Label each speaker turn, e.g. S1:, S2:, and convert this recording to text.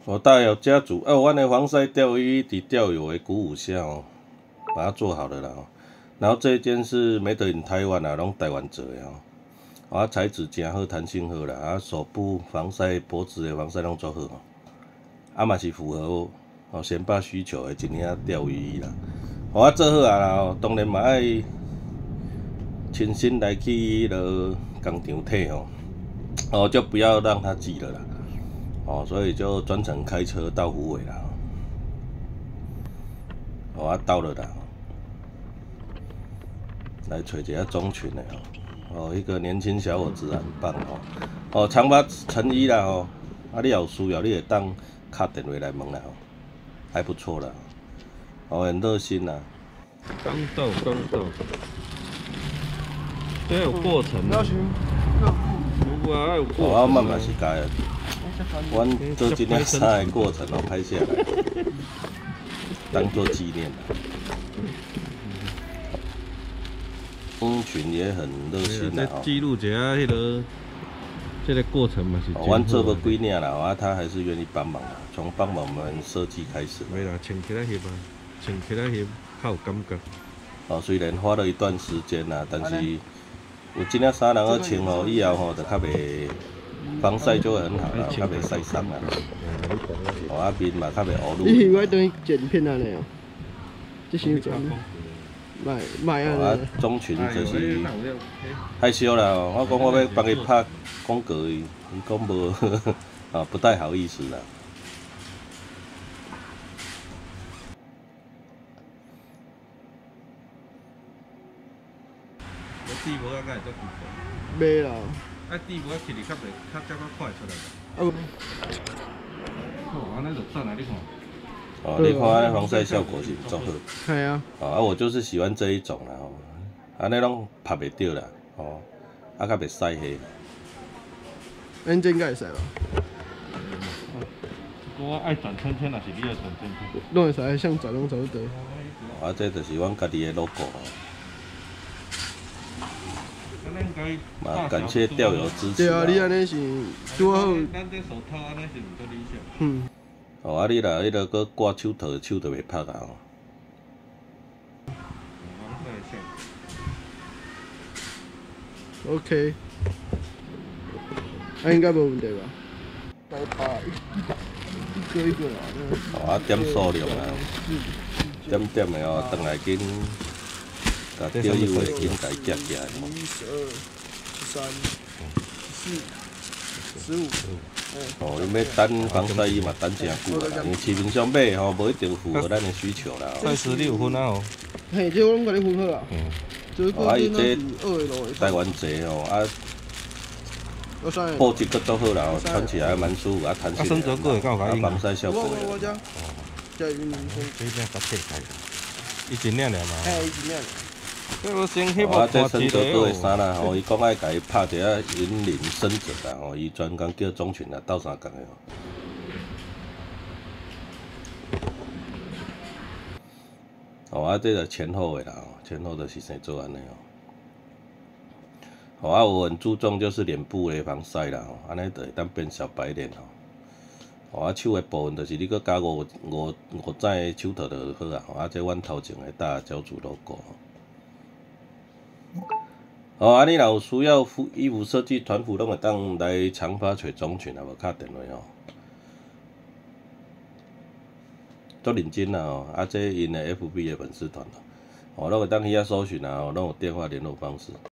S1: 我大有家族，阮的防晒钓衣伫钓友的鼓舞下哦，把它做好了啦。然后这一件是Made in台湾啊，拢台湾做的哦。啊，材质真好，弹性好啦。啊，手部防晒、脖子的防晒拢做好哦。啊嘛是符合哦先霸需求的一领钓鱼衣啦。啊做好啊啦哦，当然嘛爱亲身来去迄个工厂体哦，就不要让它寄了啦。哦，所以就专程开车到虎尾啦。哦，到了啦。来找一下中群的哦，一个年轻小伙子很棒哦。哦，长发成衣啦哦，啊你有需要你会当打电话来问啦哦，还不错啦。哦，很热心啦。
S2: 刚到，这有过程啊。如果要有过程。
S1: 我慢慢是加的。阮做这件衫的过程哦，拍下来，当做纪念啦。蜂群也很热心啦哦。
S2: 记录一下迄个这个过程嘛是。
S1: 阮做无几年啦，啊，他还是愿意帮忙啦，从帮忙我们设计开始。
S2: 没啦，穿起来翕啊，穿起来翕较有感觉。
S1: 哦，虽然花了一段时间啦，但是有这件衫人去穿哦，以后吼就较袂防晒就会很好啦，较袂晒伤啦。哦，啊面嘛较袂乌噜。
S3: 你以为等于剪片安尼哦？这是怎？卖啊！
S1: 中群就是害羞啦，我讲我要帮伊拍广告，伊讲无，啊不太好意思啦。
S2: 底无啊，敢会做几块？
S3: 袂啦。
S2: 啊，底无啊，起哩较快出来啦。哦，安尼就赞啊！你看。
S1: 哦，你看防晒效果是足好。
S3: 系啊。
S1: 啊，我就是喜欢这一种啦吼，安尼拢拍袂到啦，哦，啊较袂晒黑。
S3: 安真该会使吧？
S2: 我爱转圈圈，还是你爱转圈圈？
S3: 拢会使，想转拢转得。
S1: 啊，这就是阮家己的 logo 哦。嘛，感谢钓友支持。
S3: 对啊，你安尼是拄好。
S2: 咱这手套安尼是毋够理想。
S3: 嗯。
S1: 哦，啊你若迄个搁挂手套，手就袂拍啊哦。
S3: OK， 那应该无问题吧？该拍一个一个啦。
S1: 哦，啊点数量啊，点点的哦，转来紧，甲钓友的紧甲伊夹起来。
S3: 12、13、14、15。
S1: 哦，你要等防晒衣嘛，等真久啦，因为市面上买吼，无一定符合咱的需求啦。
S2: 暂时你有分啊吼？
S3: 嘿，这我拢甲你分好啦。
S1: 哦，啊伊这台湾chế哦，啊，布质佫足好啦，哦，穿起来蛮舒服，啊，弹性啊，防晒效果。
S3: 我这，这云林风。
S2: 这领较切开，伊一领尔嘛。
S3: 嘿，一领。
S2: 我先翕
S1: 啊，这深泽哥的衫啦，吼，伊讲爱甲伊拍一下云林深泽啦，吼，伊专工叫钟群啦，斗相共的哦。哦，啊，这个前后的啦，前后的是生做安尼哦。哦，啊，我很注重就是脸部的防晒啦，吼，安尼就会当变小白脸哦。哦，啊，手的部分就是你搁加五指手套就好啊。啊，这阮头前的大教主 logo。哦，啊，你若有需要衣服设计团服，拢会当来长发找中群，也无敲电话哦。足认真啦哦，啊，这因的 FB 的粉丝团哦，拢会当去遐搜寻啊，拢有电话联络方式。